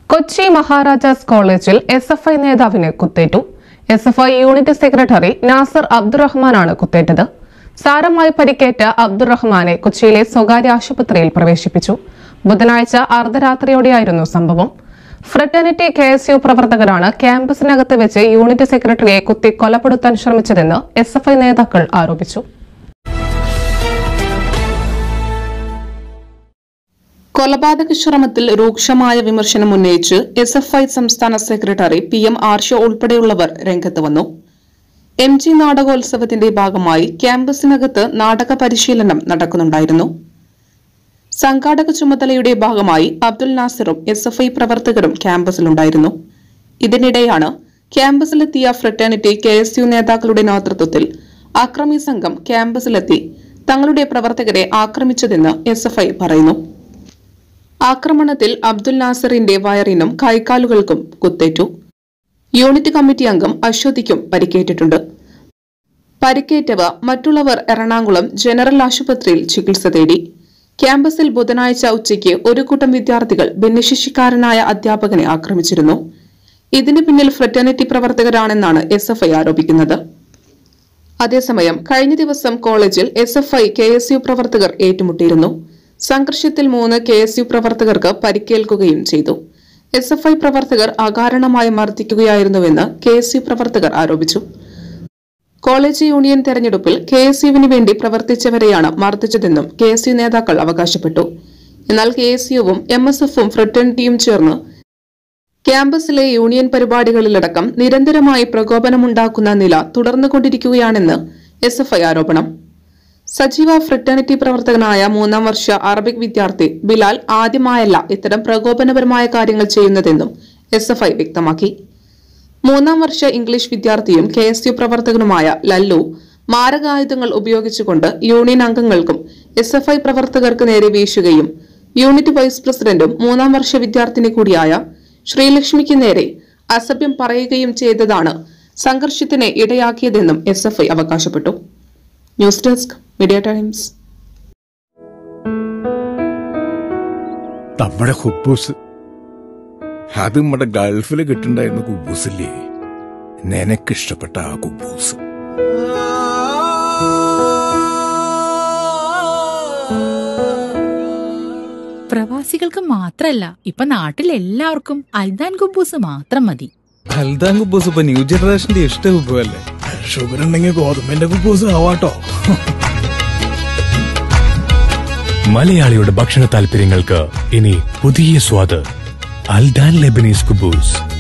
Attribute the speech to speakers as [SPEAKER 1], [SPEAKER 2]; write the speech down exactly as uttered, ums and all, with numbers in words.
[SPEAKER 1] കൊച്ചി മഹാരാജാസ് കോളേജിൽ S F I നേതാവിന് കുത്തേറ്റു. S F I unit secretary Nasar അബ്ദുറഹ്മാനാണ് കുത്തേറ്റത്. സാരമായി പരിക്കേറ്റ അബ്ദുറഹ്മാനെ കൊച്ചിയിലെ സ്വകാര്യ ആശുപത്രിയിൽ പ്രവേശിപ്പിച്ചു. ബുധനാഴ്ച അർദ്ധരാത്രിയോടെയായിരുന്നു സംഭവം. ഫ്രറ്റേണിറ്റി കെ എസ് യു പ്രവർത്തകരാണ് ക്യാമ്പസിനകത്ത് വെച്ച് യൂണിറ്റ് സെക്രട്ടറിയെ കുത്തി കൊലപ്പെടുത്താൻ ശ്രമിച്ചതെന്ന് എസ് എഫ് ഐ നേതാക്കൾ ആരോപിച്ചു.
[SPEAKER 2] കൊലപാതക ശ്രമത്തിൽ രൂക്ഷമായ വിമർശനം ഉന്നയിച്ച് എസ് എഫ് ഐ സംസ്ഥാന സെക്രട്ടറി പി എം ആർഷോ ഉൾപ്പെടെയുള്ളവർ രംഗത്ത് വന്നു. എം ജി നാടകോത്സവത്തിന്റെ ഭാഗമായി ക്യാമ്പസിനകത്ത് നാടക പരിശീലനം നടക്കുന്നുണ്ടായിരുന്നു. സംഘാടക ചുമതലയുടെ ഭാഗമായി അബ്ദുൽ നാസിറും എസ് എഫ് ഐ പ്രവർത്തകരും ക്യാമ്പസിലുണ്ടായിരുന്നു. ഇതിനിടെയാണ് ക്യാമ്പസിലെത്തിയ ഫ്രറ്റേണിറ്റി കെ എസ് യു നേതാക്കളുടെ നേതൃത്വത്തിൽ അക്രമി സംഘം ക്യാമ്പസിലെത്തി തങ്ങളുടെ പ്രവർത്തകരെ ആക്രമിച്ചതെന്ന് എസ് എഫ് ഐ പറയുന്നു. ആക്രമണത്തിൽ അബ്ദുൽ നാസറിന്റെ വയറിനും കൈക്കാലുകൾക്കും കുത്തേറ്റു. യൂണിറ്റ് കമ്മിറ്റി അംഗം അശ്വതിക്കും പരിക്കേറ്റിട്ടുണ്ട്. പരിക്കേറ്റവ മറ്റുള്ളവർ എറണാകുളം ജനറൽ ആശുപത്രിയിൽ ചികിത്സ തേടി. ക്യാമ്പസിൽ ബുധനാഴ്ച ഉച്ചയ്ക്ക് ഒരു കൂട്ടം വിദ്യാർത്ഥികൾ ഭിന്നശേഷിക്കാരനായ അധ്യാപകനെ ആക്രമിച്ചിരുന്നു. ഇതിന് പിന്നിൽ ഫ്രറ്റേണിറ്റി പ്രവർത്തകരാണെന്നാണ് എസ് എഫ് ഐ ആരോപിക്കുന്നത്. അതേസമയം കഴിഞ്ഞ ദിവസം കോളേജിൽ S F I K S U പ്രവർത്തകർ ഏറ്റുമുട്ടിയിരുന്നു. സംഘർഷത്തിൽ മൂന്ന് കെ എസ് യു പ്രവർത്തകർക്ക് പരിക്കേൽക്കുകയും ചെയ്തു. എസ് എഫ് ഐ പ്രവർത്തകർ അകാരണമായി മർദ്ദിക്കുകയായിരുന്നുവെന്ന് കെ എസ് യു പ്രവർത്തകർ ആരോപിച്ചു. കോളേജ് യൂണിയൻ തെരഞ്ഞെടുപ്പിൽ കെ എസ് യുവിന് വേണ്ടി പ്രവർത്തിച്ചവരെയാണ് മർദ്ദിച്ചതെന്നും കെ എസ് യു നേതാക്കൾ അവകാശപ്പെട്ടു. എന്നാൽ കെ എസ് യുവും എം എസ് എഫും ഫ്രറ്റേണിറ്റിയും ചേർന്ന് ക്യാമ്പസിലെ യൂണിയൻ പരിപാടികളിലടക്കം നിരന്തരമായി പ്രകോപനമുണ്ടാക്കുന്ന നില തുടർന്നുകൊണ്ടിരിക്കുകയാണെന്ന് എസ് എഫ് ഐ ആരോപണം. സജീവ ഫ്രറ്റേണിറ്റി പ്രവർത്തകനായ മൂന്നാം വർഷ അറബിക് വിദ്യാർത്ഥി ബിലാൽ ആദ്യമായല്ല ഇത്തരം പ്രകോപനപരമായ കാര്യങ്ങൾ ചെയ്യുന്നതെന്നും എസ് എഫ് ഐ വ്യക്തമാക്കി. മൂന്നാം വർഷ ഇംഗ്ലീഷ് വിദ്യാർത്ഥിയും കെ എസ് യു പ്രവർത്തകനുമായ ലല്ലു മാരകായുധങ്ങൾ ഉപയോഗിച്ചുകൊണ്ട് യൂണിയൻ അംഗങ്ങൾക്കും എസ് എഫ് ഐ പ്രവർത്തകർക്ക് നേരെ വീശുകയും യൂണിറ്റ് വൈസ് പ്രസിഡന്റും മൂന്നാം വർഷ വിദ്യാർത്ഥിനി കൂടിയായ ശ്രീലക്ഷ്മിക്ക് നേരെ അസഭ്യം പറയുകയും ചെയ്തതാണ് സംഘർഷത്തിന് ഇടയാക്കിയതെന്നും എസ് എഫ് ഐ അവകാശപ്പെട്ടു. News desk media times.
[SPEAKER 3] നമ്മുടെ കുബൂസ് അത് നമ്മുടെ ഗൾഫിൽ കിട്ടുണ്ടായിരുന്ന കുബൂസില്ലേ, നിനക്കിഷ്ടപ്പെട്ട ആ കുബൂസ്.
[SPEAKER 4] പ്രവാസികൾക്ക് മാത്രല്ല, ഇപ്പൊ നാട്ടിൽ എല്ലാവർക്കും അൽദാൻ കുബൂസ് മാത്രം മതി.
[SPEAKER 5] അൽദാൻ കുബൂസ് ഇപ്പൊ ന്യൂ ജനറേഷന്റെ ഇഷ്ട കുബുവല്ലേ.
[SPEAKER 3] ഷുഗർ ഉണ്ടെങ്കിൽ ഗോതമ്പിന്റെ കുബൂസ് ആവാട്ടോ.
[SPEAKER 6] മലയാളിയുടെ ഭക്ഷണ താല്പര്യങ്ങൾക്ക് ഇനി പുതിയ സ്വാദ്. അൽദാൻ ലെബനീസ് കുബൂസ്.